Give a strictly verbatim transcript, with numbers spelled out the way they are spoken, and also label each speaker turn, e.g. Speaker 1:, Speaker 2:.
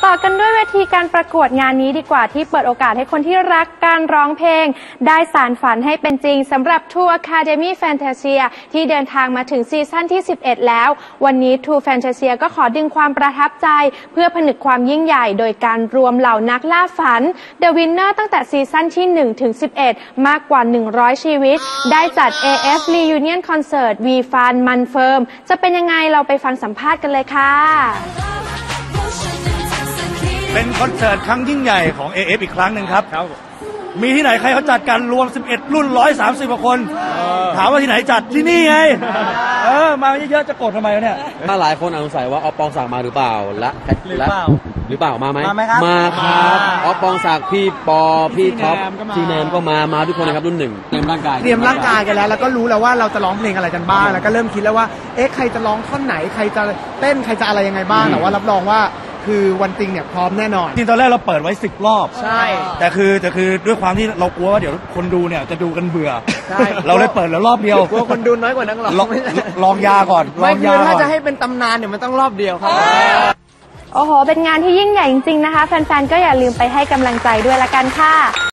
Speaker 1: ต่อกันด้วยเวทีการประกวดงานนี้ดีกว่าที่เปิดโอกาสให้คนที่รักการร้องเพลงได้สานฝันให้เป็นจริงสำหรับ True Academy Fantasia ที่เดินทางมาถึงซีซั่นที่สิบเอ็ดแล้ววันนี้ True Fantasia ก็ขอดึงความประทับใจเพื่อผนึกความยิ่งใหญ่โดยการรวมเหล่านักล่าฝัน The Winner ตั้งแต่ซีซั่นที่หนึ่งถึงสิบเอ็ดมากกว่าหนึ่งร้อยชีวิตได้จัด เอ เอฟ Reunion Concert We Fun Man Firm จะเป็นยังไงเราไปฟังสัมภาษณ์กันเลยค่ะ
Speaker 2: เป็นคอนเสิร์ตครั้งยิ่งใหญ่ของ เอ เอฟ อีกครั้งหนึ่งครับมีที่ไหนใครเขาจัดกันรวมสิบเอ็ดรุ่นหนึ่งร้อยสามสิบกว่าคนถามว่าที่ไหนจัดที่นี่ไงเออมาเยอะๆจะกดทำไมเนี่ย
Speaker 3: ถ้าหลายคนสงสัยว่าออฟปองศักดิ์มาหรือเปล่าและและหรือเปล่ามาไหม
Speaker 2: มาครับ
Speaker 3: มาครับออฟปองศักดิ์พี่ปอพี่ท็อปพี่แนมก็มามาทุกคนนะครับรุ่นหนึ่งเตรียมร่างกาย
Speaker 4: เตรียมร่างกายกันแล้วแล้วก็รู้แล้วว่าเราจะร้องเพลงอะไรกันบ้างแล้วก็เริ่มคิดแล้วว่าเอ๊ะใครจะร้องท่อนไหนใครจะเต้นใครจะอะไรยังไงบ้างแต่ว่ารับรองว่าคือวันจริงเนี่ยพร้อมแน่นอน
Speaker 2: จริงตอนแรกเราเปิดไว้สิบรอบ
Speaker 4: ใช่
Speaker 2: แต่คือแต่คือด้วยความที่เรากลัวว่าเดี๋ยวคนดูเนี่ยจะดูกันเบื่อใช่เราเลยเปิดแล้วรอบเดียว
Speaker 4: กลัวคนดูน้อยกว่านักร้อง
Speaker 2: ลองยาก่อน
Speaker 4: ลองยาถ้าจะให้เป็นตำนานเนี่ยมันต้องรอบเดียวครับ
Speaker 1: โอ้โหเป็นงานที่ยิ่งใหญ่จริงๆนะคะแฟนๆก็อย่าลืมไปให้กำลังใจด้วยละกันค่ะ